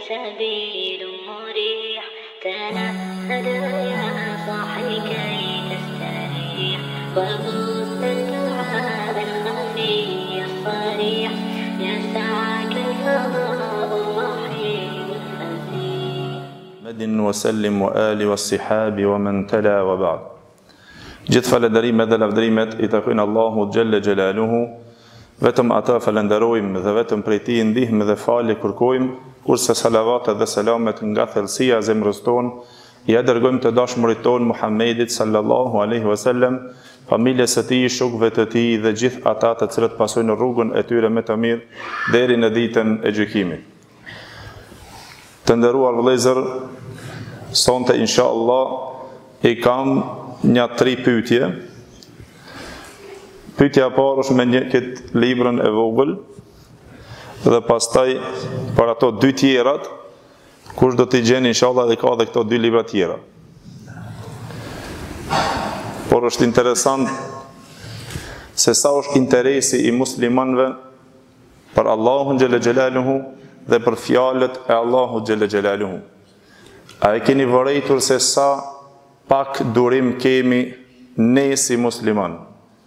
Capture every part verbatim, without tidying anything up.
سبيل مريح تنهد يا صاحي كي تستريح وغض الدعاء الخفي الصريح يسعك الفضاء الرحيم الفسيح مد وسلم وآل والصحاب ومن تلا وبعد. Gjithë falënderimet dhe lavdërimet i takojnë Allahut xhelle xhelaluhu, vetëm ata falenderojmë dhe vetëm prej tij ndihmë dhe falje kërkojmë, kurse salavatet dhe selamet nga thellësia e zemrës tonë ja dërgojmë të dashmurit tonë Muhammedit sallallahu alaihi wasallam, familjes së tij, shokëve të tij dhe gjithë ata të cilët pasojnë rrugën e tyre me të mirë deri në ditën e gjykimit. Të nderuar vëllezër, sonte inshallah i kam një tri pyetje. Pyetja e parë është me një këtë librën e vogël dhe pastaj për ato dy tjerat, kush do t'i gjeni inshallah dhe ka dhe këto dy libra tjera. Por është interesant se sa është interesi i muslimanëve për Allahun xhelle xhelaluhu dhe për fjalët e Allahut xhelle xhelaluhu. A e keni vërejtur se sa pak durim kemi ne si musliman?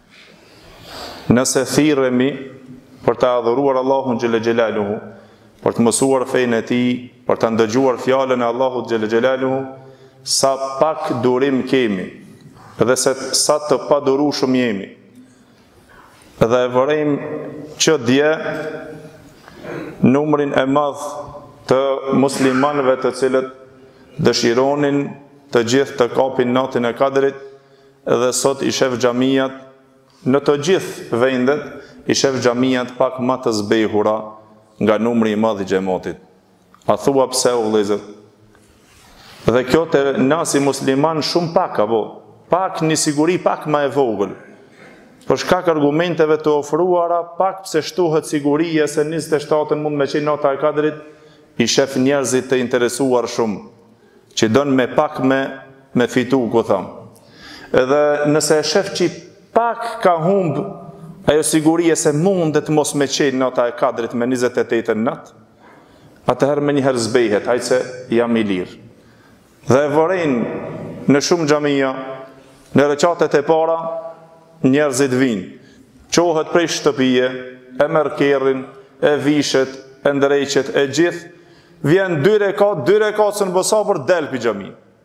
Nëse thirremi për të adhuruar Allahun xhelle xhelaluhu, për të mësuar fenë e tij, për të ndëgjuar fjalën e Allahut xhelle xhelaluhu, sa pak durim kemi dhe se sa të padurueshëm jemi. Dhe e vërejmë që dje numrin e madh të muslimanëve të cilët dëshironin të gjithë të kapin natën e Kadrit, dhe sot i shef xhamiat në të gjithë vendet, i shef xhamiat pak më të zbehura nga numri i madh i xhamatit. A thua pse o vëllezër? Dhe kjo të na si musliman shumë pak apo, pak një siguri pak më e vogël. Për shkak argumenteve të ofruara, pak pse shtohet siguria se njëzet e shtatën mund me qenë nata e Kadrit, i shef njerëzit të interesuar shumë, që donë me pak me, me fitu, ku thamë. Edhe nëse e shef që pak ka humbë ajo sigurie se mundet mos me qenë nata e Kadrit me njëzet e tetën natë, atëherë me njëherë zbehet, hajtë se jam i lirë. Dhe e vërejnë në shumë xhamia, në reqatet e para, njerëzit vinë, qohet prej shtëpije, e merr kerrin, e vishet, e ndreqet, e gjithë, vjen dy rekat, dy rekat së në bësabër, del për xhami.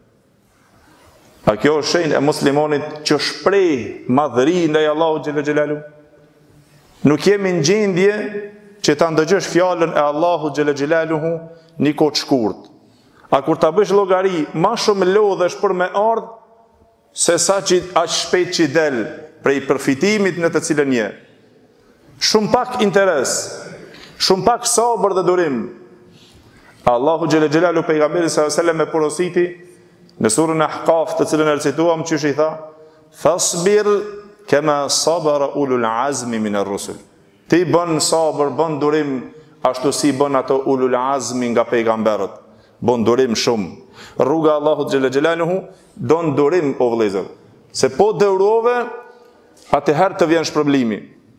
A kjo është shenjë e muslimonit që shpreh madhëri ndaj Allahut xhelle xhelalu? Nuk jemi në gjendje që ta ndëgjosh fjalën e Allahut xhelle xhelaluhu një kohë të shkurt. A kur ta bësh llogari, më shumë lodhesh për me ardh se sa që aq shpejt që del prej përfitimit në të cilën je. Shumë pak interes, shumë pak sabër dhe durim. Allahu xhelle xhelalu pejgamberin sallallahu alaihi wasallam e porositi në surën Ahqaf, të cilën e recituam, çish i tha: "Fasbir kama sabara ulul azmi min ar-rusul." Ti bën sabër, bën durim ashtu si bën ato ulul azmi nga pejgamberët. Bën durim shumë. Rruga e Allahut xhelle xhelaluhu don durim o vëllezër. Se po durove, atëherë të vjen shpërblimi.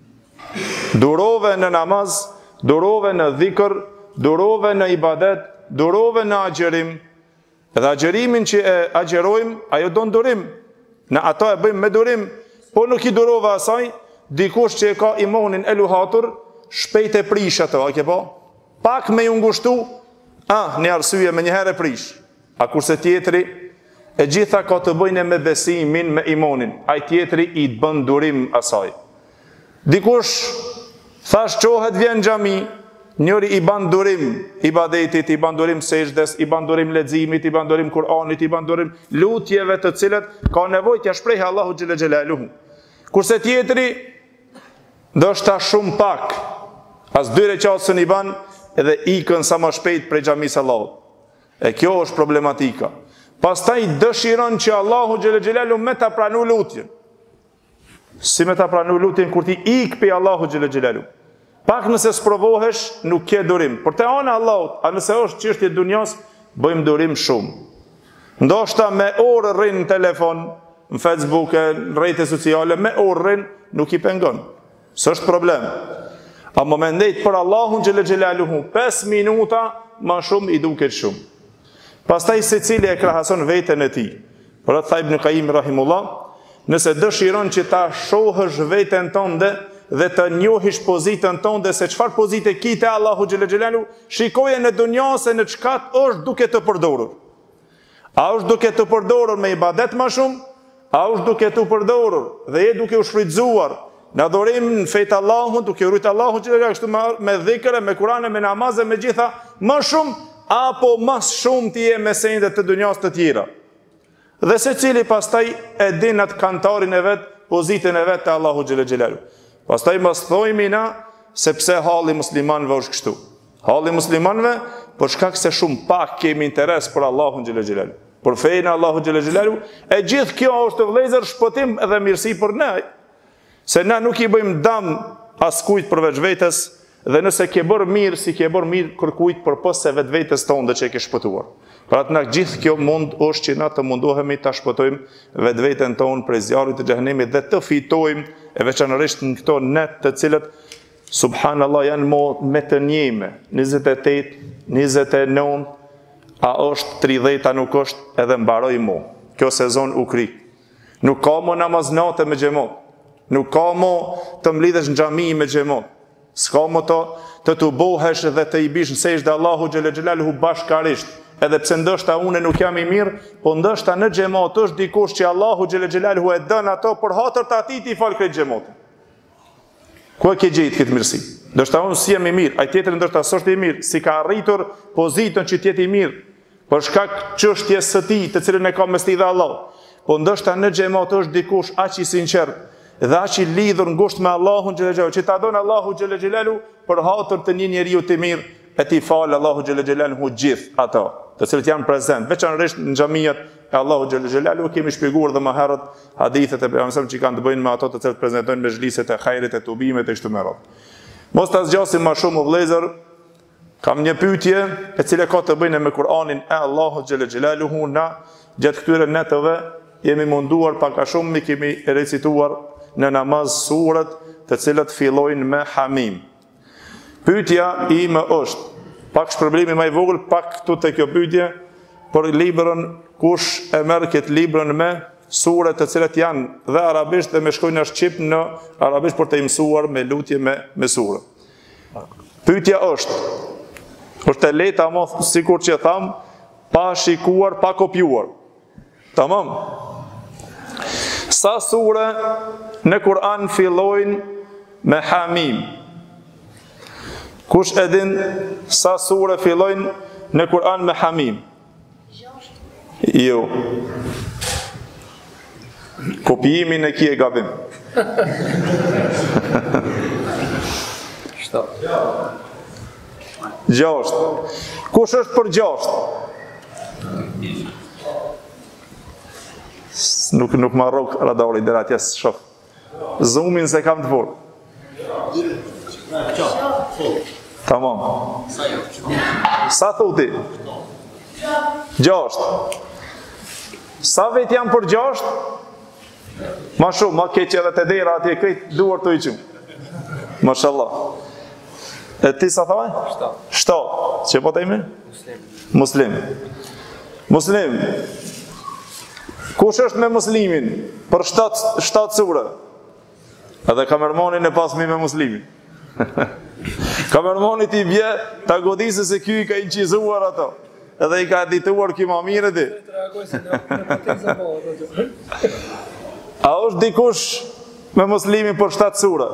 Durove në namaz, durove në dhikr, durove në ibadet, durove në agjerim. Edhe agjerimin që e agjerojmë, ajo don durim. Në ato e bëjmë me durim, po nuk i durove asaj, dikush që e ka imanin e luhatur, shpejt e prish ato, a ke po? Pak me ju ngushtu, ah, një arsye me njëherë e prish. A kurse tjetri, e gjitha ka të bëjnë me besimin, me imanin. Ai tjetri i të bën durim asaj. Dikush, thash qohet vjen xhami, njëri i ban durim ibadetit, i ban durim sejdës, i ban durim leximit, i ban durim Kur'anit, i ban durim lutjeve të cilat ka nevojë t'ia shprehë Allahu xhelle xhelaluhu. Kurse tjetri, ndoshta shumë pak, as dy recatën i ban edhe ikën sa më shpejt prej xhamisë Allahut. E kjo është problematika. Pastaj dëshiron që Allahu xhelle xhelalu me ta pranu lutjen. Si me ta pranu lutjen kur ti ik pe Allahu xhelle xhelalu? Pak nëse sprovohesh, nuk ke durim. Por te ana Allahut, a nëse është çështje dunjas, bëjmë durim shumë. Ndoshta me orë rrin në telefon, në Facebook, në rrjete sociale, me orë rrin, nuk i pengon. S'është problem. A më mendejt për Allahun xhelle xhelaluhu, pesë minuta ma shumë i duket shumë. Pastaj secili e krahason veten e tij. Por atë Ibn Qayyim rahimullah, nëse dëshiron që ta shohësh veten tënde dhe të njohish pozitën tënde se çfarë pozite ke te Allahu xhel xhelalu, shikoje në dunjë se në çka është duke të përdorur. A është duke të përdorur me ibadet më shumë, a është duke të përdorur dhe je duke u shfrytzuar në adhurim në fejt Allahun, duke urrit Allahun xhel xhelalu kështu me dhikre, me Kur'ane, me namazë, me gjitha më shumë, apo më shumë ti je me sende të dunjas të tjera. Dhe secili pastaj e din atë kantarin e vet, pozitën e vet te Allahu xhel xhelalu. Pastaj mos thojmë na se pse halli muslimanëve është kështu. Halli muslimanëve për shkak se shumë pak kemi interes për Allahun xhel xhelalu. Për fejnë Allahu xhel xhelalu, e gjithë kjo është vëllezër shpëtim edhe mirësi për ne. Se na nuk i bëjmë dëm askujt përveç vetes, dhe nëse ke bërë mirë, si ke bërë mirë kërkujt përpos se vetë vetës tonë dhe që e ke shpëtuar. Pra të në gjithë kjo mund është që na të mundohemi të shpëtojmë vetë vetën tonë për zjarrit të xhenemit dhe të fitojmë, e veçanërisht në këto net të cilët, subhanallah, janë mo me të njeme, njëzet e tetë, njëzet e nëntë, a është tridhjetë, a nuk është, edhe mbaroj mo. Kjo sezon u kri. Nuk ka mo namaznate me xhamot. Nuk ka mo të mlidhesh në xhami me xhamot. S'ka mo të të të bohesh dhe të i bish në sejdë Allahu xhel xhelaluhu bashkarisht. Edhe pse ndoshta unë nuk jam i mirë, po ndoshta në xhamat është dikush që Allahu xhel xhelaluhu e dën ato për hatër të atij ti fal krejt xhamatin. Ku e ke gjetë këtë mirësi? Ndoshta unë si jam i mirë, ai tjetri ndoshta s'është i mirë, si ka arritur pozitën që të jetë i mirë, për shkak çështjes së tij, të cilën e ka mes tij dhe Allah. Po ndoshta në xhamat është dikush aq i sinqert dhe aq i lidhur ngushtë me Allahun xhel xhelalu, që ta don Allahu xhel xhelalu për hatër të një njeriu të mirë, e ti fal Allahu xhel xhelalu gjithë ato, të cilët janë prezent, veçanërisht në xhamiat e Allahu xhel xhelalu. Kemi shpjeguar dhe më herët hadithet e pejgamberit që kanë të bëjnë me ato të cilët prezantojnë mezhliset e hajrit, e tubimit e kështu me radhë. Mos ta zgjasim më shumë vëllezër, kam një pyetje e cila ka të bëjë me Kur'anin e Allahu xhel xhelalu. Na gjatë këtyre netëve jemi munduar pak a shumë, mi kemi recituar në namaz surat të cilat fillojnë me Hamim. Pyetja ime është, pak shpërblimi më i vogël, pak këtu te kjo pyetje, për librën, kush e merr këtë librën me surat të cilat janë dhe arabisht dhe me shkojnë në shqip në arabisht për të mësuar me lutje me me sura. Pyetja është, është e lehtë ama sikur që tham, pa shikuar, pa kopjuar. Tamam? Sa sura në Kur'an fillojnë me Hamim? Kush e din sa sura fillojnë në Kur'an me Hamim? Jo. Kopjimin e kje gabim. Gjasht. Kush është për gjasht? Nuk, nuk ma rog radari dhe atje së shof. Zoomin se kam të vor. Tamam. Sa thuti? Gjasht. Sa vet jam për gjasht? Ma shumë, ma keq edhe të dera atje krejt duar të i qumë. Mashallah. E ti sa thaj? Shtat. Shtat. Që po të imi? Muslim. Muslim. Muslim. Kush është me muslimin për shtat sura? Edhe kamermanin e pasmi me muslimin. Kamermanit i bje ta godisë se ky i ka incizuar ato. Edhe i ka edituar ky ma mire ti. A është dikush me muslimin për shtat sura?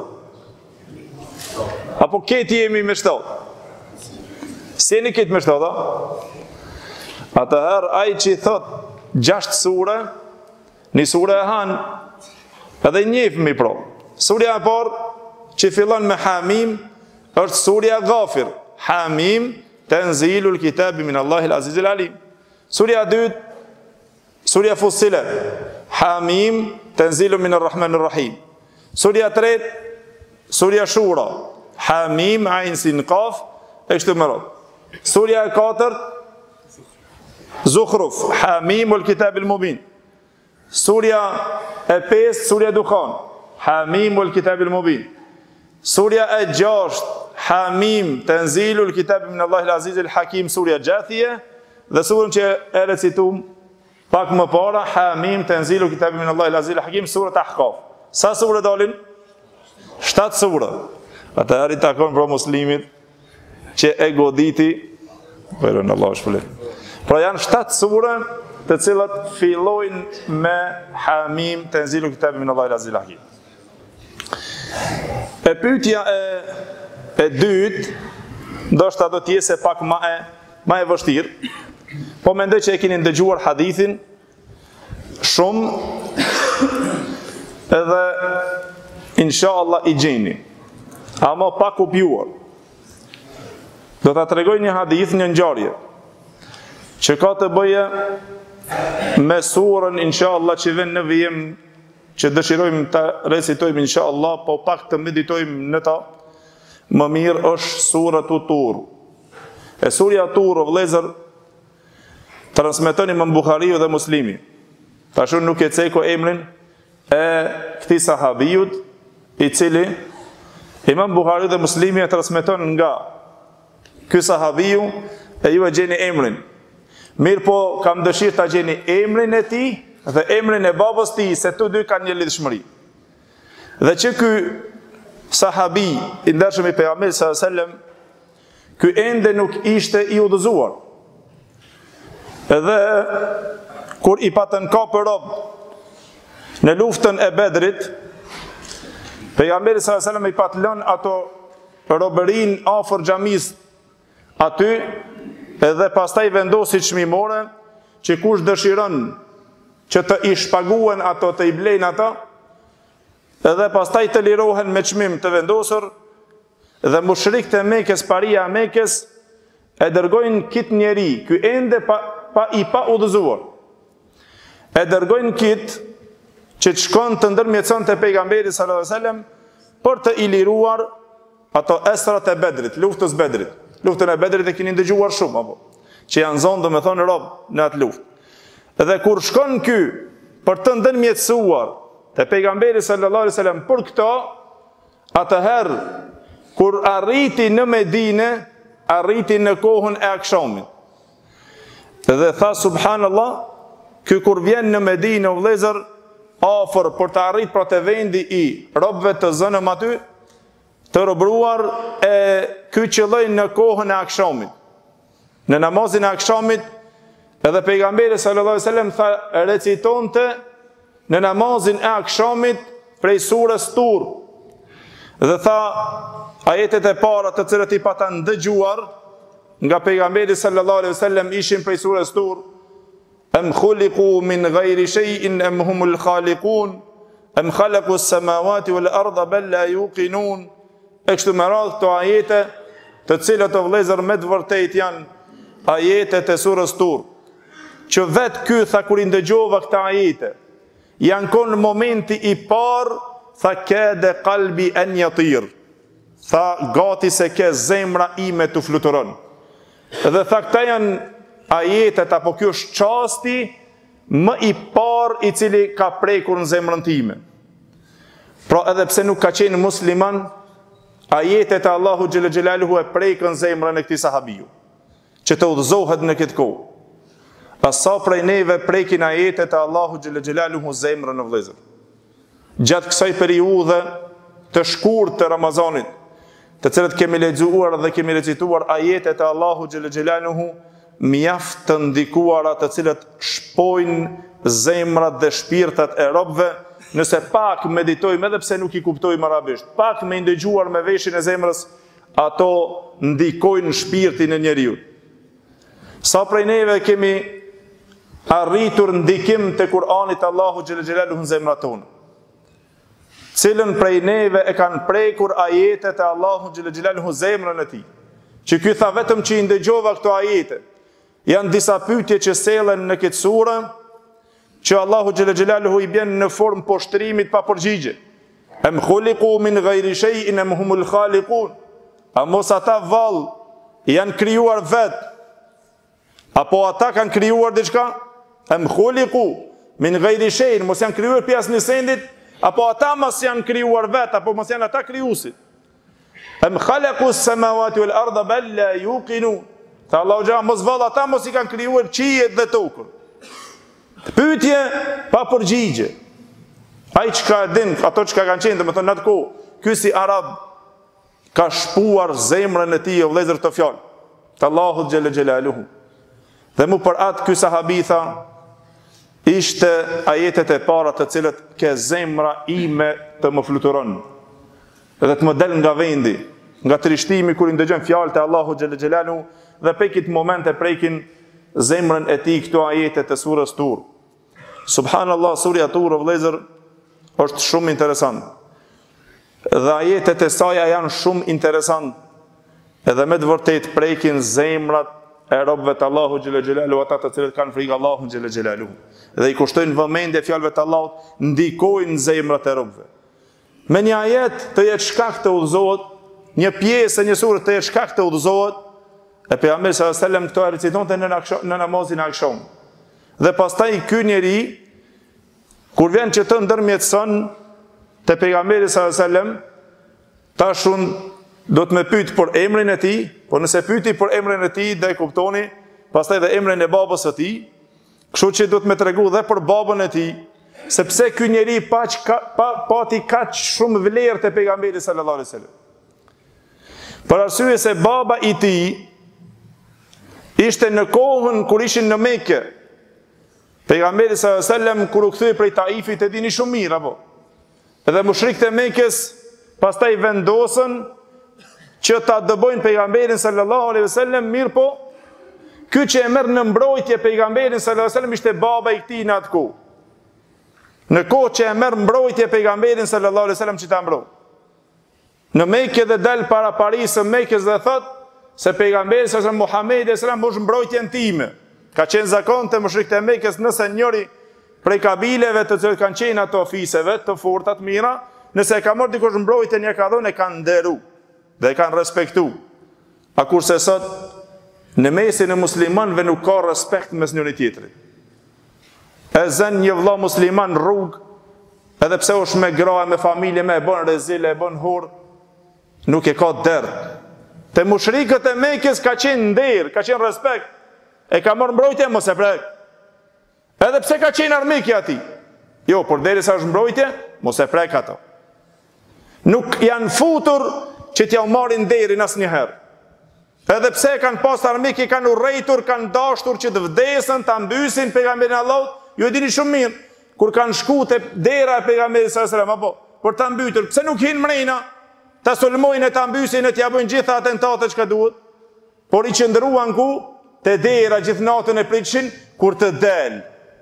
Apo keti jemi me shtat? Si jeni ketë me shtat, a? Atëherë ai që i thot gjasht sura, një sura e hanë, edhe njefë mi pro. Surja e parë, që fillon me Hamim, është surja Ghafir. Hamim, tenzilul kitabi min Allahil Azizil Alim. Surja e dytë, surja Fussilet. Hamim, tenzilul min Ar-Rahman Ar-Rahim. Surja e tretë, surja Shura. Hamim, Ain Sin Qaf, e kështu me radhë. Surja e katërt, Zukhruf, Hamim ul Kitabil Mubin. Surja e pesë, surja Dukhan, Hamim ul Kitabil Mubin. Surja e gjashtë, Hamim, Tenzilul Kitab min Allahil Azizil Hakim, surja Gjathije, dhe surën që e recitum pak më para, Hamim, Tenzilul Kitab min Allahil Azizil Hakim, surët Ahqaf. Sa surë dalin? Shtatë surë. Atëherë i takon për muslimit që e goditi, verën Allah shpëllim. Pra janë shtatë surë të cilat fillojnë me Hamim, Tenzilul Kitab min Allahil Azizil Hakim. E pyetja e, e dytë, ndoshta do të jetë pak më e më e vështirë, po mendoj që e keni dëgjuar hadithin shumë edhe inshallah i gjeni, ama pa kopjuar. Do ta tregoj një hadith, një ngjarje që ka të bëje me surën inshallah që vjen në vijim, që dëshirojmë të recitojmë inshallah, po pak të meditojmë në ta, më mirë është suratu Tur. E surja Tur, o vëllezër, transmetoni Imam Buhariu dhe Muslimi. Tashu nuk e ceko emrin e këtij sahabijut, i cili Imam Buhariu dhe Muslimi e transmeton nga ky sahabiju, e ju e gjeni emrin. Mirë po, kam dëshirë ta gjeni emrin e tij dhe emrin e babës tij, se të dy kanë një lidhshmëri. Dhe që ky sahabi i ndershëm i pejgamberit sallallahu alajhi wasallam, ky ende nuk ishte i udhëzuar. Edhe kur i patën kapë rob në luftën e Bedrit, pejgamberi sallallahu alajhi wasallam i pat lënë ato robërin afër xhamisë aty, edhe pastaj vendosi çmimore që kush dëshiron që të i shpaguen ato, të i blejnë ata, edhe pastaj të lirohen me çmim të vendosur, dhe mushrikët e Mekës, paria e Mekës, e dërgojnë kit njeri, ky ende pa, pa, i pa udhëzuar. E dërgojnë kit që të shkon të ndërmjetëson të pejgamberi sallallahu alajhi wasallam për të i liruar ato esrat e Bedrit, luftës Bedrit. Luftën e Bedrit e keni dëgjuar shumë, apo, që janë zonë, domethënë rob në atë luftë. Dhe kur shkon ky për të ndërmjetësuar te pejgamberi sallallahu alajhi wasallam për këto, atëherë kur arriti në Medinë, arriti në kohën e akşamit. Dhe tha subhanallah, ky kur vjen në Medinë o vëllezër, afër për të arrit pra te vendi i robëve të zënëm aty, të robruar, e ky qëlloi në kohën e akşamit. Në namazin e akşamit, edhe pejgamberi sallallahu alajhi wasallam tha recitonte në namazin e akşamit prej surës Tur. Dhe tha ajetet e para të cilat i patan dëgjuar nga pejgamberi sallallahu alajhi wasallam ishin prej surës Tur. Am khuliqu min ghayri shay'in am humul khaliqun am khalaqu as-samawati wal arda bal la yuqinun. E kështu me radhë këto ajete të cilat o vëllezër me të vërtetë janë ajetet e surës Tur, që vetë ky tha kur i ndëgjova këta ajete, janë konë momenti i parë, tha ke dhe kalbi e një tirë, tha gati se ke zemra ime të fluturon. Dhe tha këta janë ajetet, apo kjo është qasti më i parë i cili ka prekur në zemrën time. Pra edhe pse nuk ka qenë musliman, ajetet e Allahu xhelle xhelaluhu e prekën zemrën e këtij sahabiju, që të udhëzohet në këtë kohë. Asa prej neve prekin ajetet e Allahu xhelle xhelaluhu zemrën në vëllezër. Gjatë kësaj periudhe të shkurtë të Ramazanit, të cilët kemi lexuar dhe kemi recituar ajetet e Allahu xhelle xhelaluhu, mjaft të ndikuara të cilët shpojnë zemrat dhe shpirtat e robëve, nëse pak meditojmë, edhe pse nuk i kuptojmë arabisht, pak me ndëgjuar me veshin e zemrës, ato ndikojnë shpirtin e njeriu. Sa prej neve kemi arritur ndikim të Kur'anit Allahu xhelle xhelaluhu në zemrat tonë. Cilën prej neve e kanë prekur ajetet e Allahu xhelle xhelaluhu zemrën e tij. Që ky tha vetëm që i ndëgjova këto ajete. Janë disa pyetje që sellen në këtë sure, që Allahu xhelle xhelaluhu i bën në formë poshtrimit pa përgjigje. Am khuliqu min ghayri shay'in am humul khaliqun. A mos ata vallë janë krijuar vetë, apo ata kanë krijuar diçka? Am khuliqu min ghayri shay'in, mos janë krijuar pjesë në sendit, apo ata mos janë krijuar vetë, apo mos janë ata krijuesit. Em khalaku s-samawati wal arda bal la yuqinun. Tha Allahu xha mos valla ata mos i kanë krijuar qiejt dhe tokën. Pyetje pa përgjigje. Ai çka din, ato çka kanë qenë, domethënë në atë kohë, ky si arab ka shpuar zemrën e tij vëllezër të fjalë. Të Allahut xhelle xhelaluhu. Dhe mu për atë ky sahabi tha, ishte ajetet e para të cilët ke zemra ime të më fluturon. Dhe të më del nga vendi, nga trishtimi kur i ndëgjon fjalët e Allahut xhelle xhelaluhu dhe pe këtë moment e prekin zemrën e tij këto ajete të surës Tur. Subhanallahu, surja Tur vëllezër është shumë interesant. Dhe ajetet e saj janë shumë interesant. Edhe me të vërtet prekin zemrat e robëve të Allahu xhelle xhelaluhu, ata të cilët kanë frikë Allahun xhelle xhelaluhu. Dhe i kushtojnë vëmendje fjalëve të Allahut, ndikojnë zemrat e robëve. Me një ajet të jetë shkak të udhëzohet, një pjesë e një sure të jetë shkak të udhëzohet, e pejgamberi sallallahu alajhi wasallam këto e recitonte në, në namazin e akşam. Dhe pastaj ky njeri kur vjen që të ndërmjetëson te pejgamberi sallallahu alajhi wasallam, tash unë do të më pyet për emrin e tij, por nëse pyeti për emrin e tij, do e kuptoni, pastaj edhe emrin e babës së tij. Kështu që do të më tregu dhe për babën e tij, sepse ky njeri paq ka, pa, pati kaq shumë vlerë te pejgamberi sallallahu alajhi wasallam. Për arsye se baba i tij ishte në kohën kur ishin në Mekë. Pejgamberi sallallahu alajhi wasallam kur u kthye prej Taifit e dini shumë mirë apo. Edhe mushrikët e Mekës pastaj vendosën që ta dëbojnë pejgamberin sallallahu alaihi wasallam, mirë po, ky që e merr në mbrojtje pejgamberin sallallahu alaihi wasallam ishte baba i këtij në atë kohë. Në kohë që e merr mbrojtje pejgamberin sallallahu alaihi wasallam që ta mbroj. Në Mekë dhe dal para Parisë së Mekës dhe thot se pejgamberi sallallahu alaihi wasallam Muhamedi sallallahu alaihi wasallam është mbrojtjen time. Ka qenë zakon të mushrikët e Mekës nëse njëri prej kabileve të cilët kanë qenë ato ofiseve të forta të mira, nëse e ka marrë dikush mbrojtjen e ka dhënë e kanë nderu dhe e kanë respektu. A kurse sot në mesin e muslimanëve nuk ka respekt mes njëri tjetrit. E zën një vëlla musliman rrugë, edhe pse është me gra, me familje, me e bën rezil, e bën hur, nuk e ka derë. Te mushrikët e Mekës ka qenë nder, ka qenë respekt. E ka marrë mbrojtje, mos e prek. Edhe pse ka qenë armikja ati. Jo, por derisa është mbrojtje, mos e prek ato. Nuk janë futur që t'ja u marrin derin asnjëherë. Edhe pse kanë pas armikë, kanë urrejtur, kanë dashur që të vdesën, ta mbysin pejgamberin Allahut, ju e dini shumë mirë, kur kanë shku te dera e pejgamberit sallallahu alajhi wasallam, apo për ta mbytur, pse nuk hinë mrena, ta sulmojnë e ta mbysin e t'ja bëjnë gjitha atentatet që duhet, por i qëndruan ku? Te dera gjithë natën e pritshin kur të del.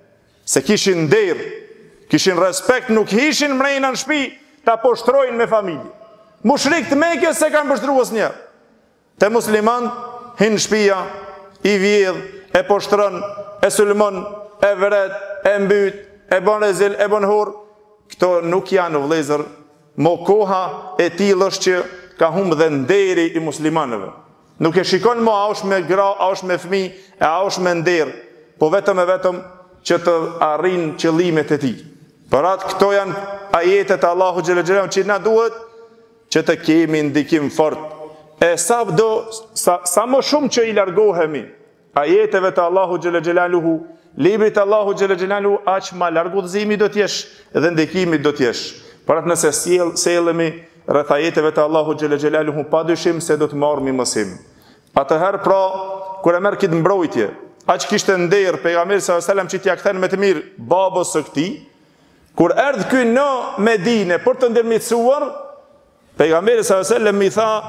Se kishin der, kishin respekt, nuk hishin mrena në shtëpi, ta poshtrojnë me familje. Mushrikët e Mekës se kanë poshtruar asnjë. Te musliman hin shtëpia, i vjedh, e poshtron, e sulmon, e vret, e mbyt, e bën rezil, e bën hur. Këto nuk janë vëllezër, mo koha e tillë është që ka humbë dhe nderi i muslimanëve. Nuk e shikon mo a është me gra, a është me fëmijë, e a është me nder, po vetëm e vetëm që të arrin qëllimet e tij. Për atë këto janë ajetet e Allahu xhelle xhelalu që na duhet që të kemi ndikim fort. E sa do sa, sa më shumë që i largohemi ajeteve të Allahu xhelle xhelaluhu, librit të Allahu xhelle xhelaluhu, aq më larg udhëzimi do të jesh dhe ndikimi do të jesh. Për atë nëse sjell sellemi rreth ajeteve të Allahu xhelle xhelaluhu, padyshim se do të marrim mësim. Atëherë pra, kur e merr këtë mbrojtje, aq kishte nder pejgamberi sallallahu alajhi wasallam që t'ia kthen me të mirë babës së këtij, kur erdhi ky në Medinë për të ndërmjetësuar, pejgamberi sallallahu alajhi wasallam i tha,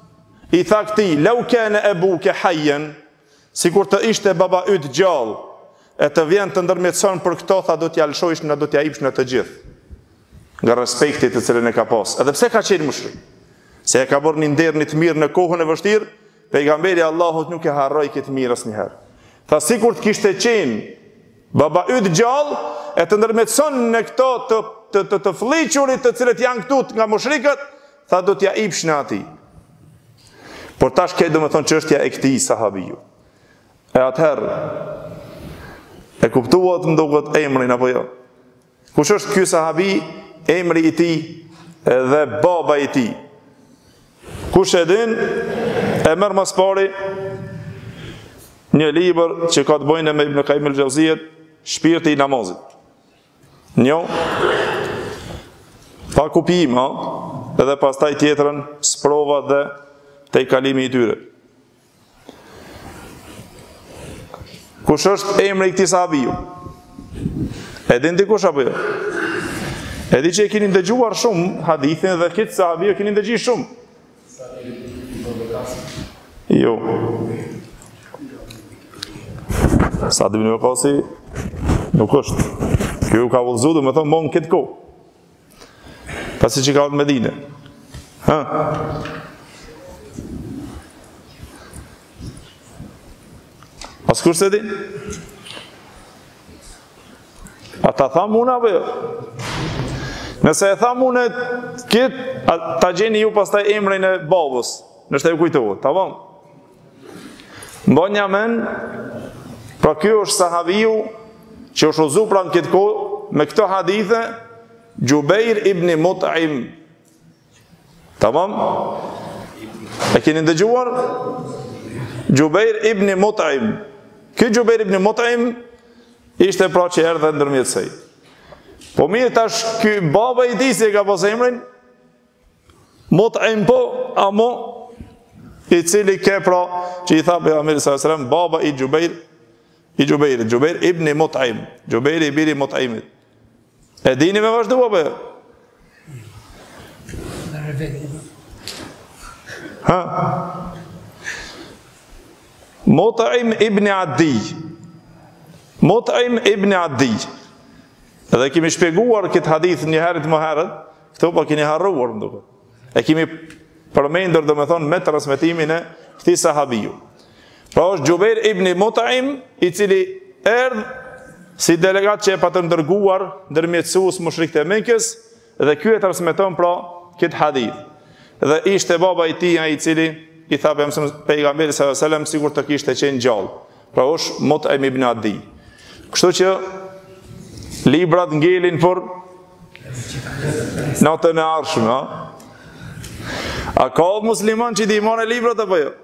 i tha këtij, "Lau kana abuka hayyan", sikur të ishte baba yt gjallë, e të vjen të ndërmjetëson për këto, tha do t'ja lëshojsh në do t'ja hipsh në të gjithë. Nga respekti të cilën e ka pas. Edhe pse ka qenë mushrik, se e ka bërë një nder një të mirë në kohën e vështirë, pejgamberi Allahut nuk e harroi këtë mirë asnjëherë. Tha sikur të kishte qenë baba yt gjallë, e të ndërmjetëson në këto të të të, të fliqurit të cilët janë këtu nga mushrikët, tha do t'ja hipsh në atij. Por tash ke domethënë çështja e këtij sahabiu. E atëherë e kuptuat më duket emrin apo jo? Kush është ky sahabi, emri i tij dhe baba i tij? Kush e din, e merr mas pari një libër që ka të bëjnë me Ibn Qayyim el-Jauzijet, Shpirti i namazit. Një, pa kupim, ha? Edhe pastaj tjetrën, sprova dhe te i kalimi i tyre. Kush është emri i këtij sahabiu? E din dikush apo jo? E di që e keni dëgjuar shumë hadithin dhe këtë sahabiu e keni dëgjuar shumë. Jo. Sa'd ibn Waqasi nuk është. Kjo ka vullzu, do me thonë, mon këtë kohë. Pasi që ka në Medine. Ha? As kur se di? A ta tham unë apo jo? Nëse e tham unë këtë, ta gjeni ju pastaj emrin e babës, nështë e ju kujtohet, ta vam? Mbo një men, pra kjo është sahabiu që është uzu pra në këtë kohë, me këto hadithe, Jubeir ibn Mut'im. Ta vam? E keni dëgjuar? Jubeir ibn Mut'im. Ky Jubeir ibn Mut'im ishte pra që erdhe ndërmjetësej. Po mirë tash ky baba i tij si e ka pas emrin Mut'im po, amo i cili ke pra që i tha pejgamberi sallallahu alajhi wasallam baba i Jubeir i Jubeir, Jubeir ibn Mut'im, Jubeir i biri Mut'imit. E dini me vazhdu apo jo? Ha? Mut'im ibn Adi. Mut'im ibn Adi. Edhe kemi shpjeguar këtë hadith një herët më herët, këto pa keni harruar më duket. E kemi përmendur do me thonë me transmetimin e këtij sahabiu. Pra është Jubeir ibn Mut'im i cili erdh si delegat që e pa të ndërguar ndërmjetësues mushrikët e Mekës dhe ky e transmeton pra këtë hadith. Dhe ishte baba i tij ai i cili i tha pejgamberi sallallahu alajhi wasallam sigur të kishte qenë gjallë. Pra është Mut'im ibn Adi. Kështu që librat ngelin për natën e ardhshme, ha? A ka musliman që di marrë librat apo jo?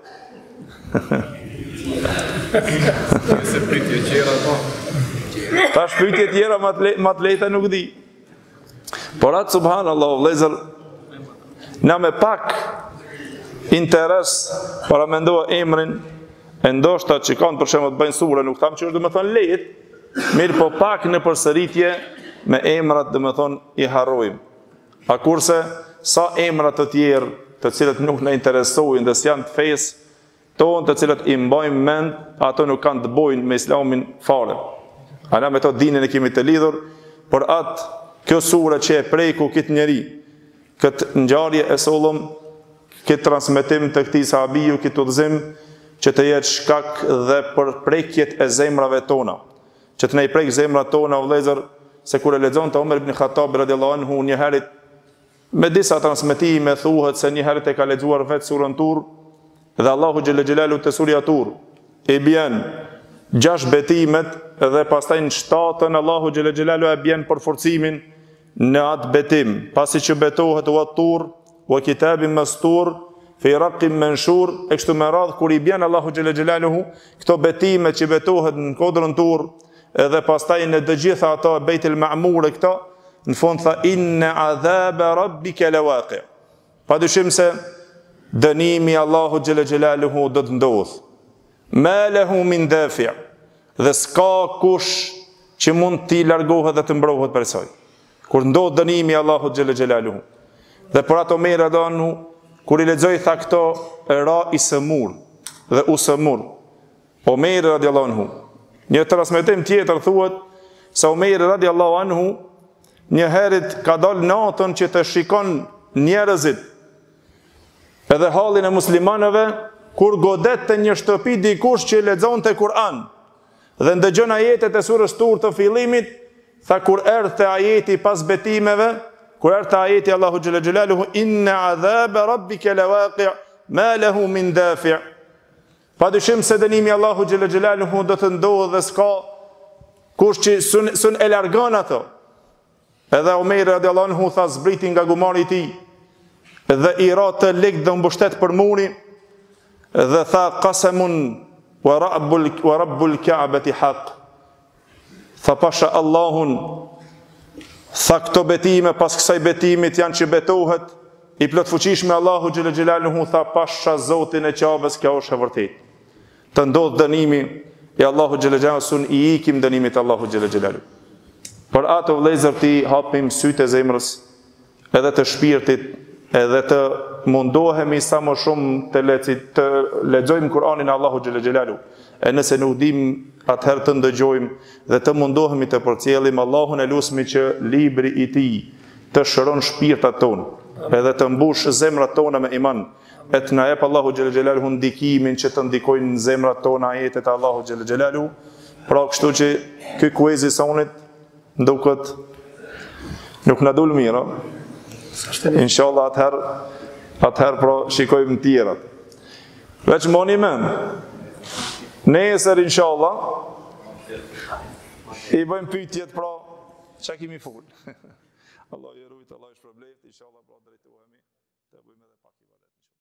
Ta shpytje tjera ma të lejta nuk di. Por atë subhanallahu vlezër, na me pak interes para me ndoa emrin e ndoshta që kanë për shemë të bëjnë sure, nuk tham që është dhe me thonë lejt, mirë po pak në përsëritje me emrat dhe me thonë i harrojmë. A kurse sa emrat të tjerë të cilët nuk në interesojnë dhe s'janë të fesë tonë të cilët i mbajmë mend, ato nuk kanë të bojnë me islamin fare. A na me to dinin e kemi të lidhur, por atë kjo sure që e prejku këtë njeri, këtë ngjarje e sollëm, këtë transmetim të këtij sahabiu, këtë udhëzim që të jetë shkak dhe për prekjet e zemrave tona, që të ne i prek zemrat tona vëllezër, se kur e lexon të Omer ibn Khattab radhiyallahu anhu një herë me disa transmetime thuhet se një herë e ka lexuar vetë surën Tur dhe Allahu xhelle xhelalu te surja Tur i bjen gjashtë betimet dhe pastaj në shtatën Allahu xhelle xhelalu e bjen për forcimin në atë betim, pasi që betohet u Tur, u kitabin mastur, fi raqim manshur, e kështu me radhë kur i bjen Allahu xhelle xhelaluhu këto betime që betohet në kodrën Tur, edhe pastaj në të gjitha ato Beitul Ma'mur e këto, në fund tha inna adhaba rabbika lawaqi'. Padyshim se dënimi Allahu xhelle xhelaluhu do të ndodh. Ma lahu min dafi'. Dhe s'ka kush që mund t'i largohet dhe të mbrohet prej saj. Kur ndodh dënimi Allahu xhelle xhelaluhu. Dhe për ato Omer radhiyallahu anhu kur i lexoi tha këto ra i sëmur dhe u sëmur. Omer radhiyallahu anhu. Një transmetim tjetër thuhet se Omer radhiyallahu anhu një herët ka dalë natën që të shikon njerëzit edhe halin e muslimanëve kur godet të një shtëpi dikush që lexonte Kur'an dhe ndëgjon ajetet e surës Tur të fillimit, tha kur erdhte ajeti pas betimeve, kur erdhte ajeti Allahu xhelle xhelaluhu inna adhaba rabbika lawaqi' ma lahu min dafi'. Padyshim se dënimi Allahu xhelle xhelaluhu do të ndodhë dhe s'ka kush që sun, sun e largon ato. Edhe Omer radhiyallahu anhu tha zbriti nga gumari i tij. dhe i ra të lik dhe mbështet për muri, dhe tha qasamun wa rabbul wa rabbul ka'bati haq. Tha pasha Allahun, tha këto betime pas kësaj betimit janë që betohet i plot fuqishme Allahu xhel xhelaluhu, tha pasha Zotin e Ka'bes, kjo është e vërtetë. Të ndodh dënimi e Allahu xhel xhelaluhu, i ikim dënimit Allahu xhel xhelaluhu. Për ato vëllezër ti hapim sytë e zemrës edhe të shpirtit, edhe të mundohemi sa më shumë të, lecit, të lexojmë Kur'anin e Allahu xhel xhelaluhu. E nëse nuk dim, atëherë të ndëgjojmë dhe të mundohemi të përcjellim. Allahun e lusmi që libri i tij të shëron shpirtat tonë edhe të mbush zemrat tona me iman, e të na jep Allahu xhel xhelaluhu ndikimin që të ndikojnë në zemrat tona ajetet e Allahu xhel xhelaluhu. Pra kështu që ky kuiz i sonit nduket nuk na dul mirë. Inshallah atëherë atëherë pra shikojmë të tjerat. Veç moni mend. Nesër inshallah i bëjmë pyetjet pra çka kemi fol. Allah i rujt, Allah i shpërblet, inshallah pra drejtohemi të bëjmë edhe pak.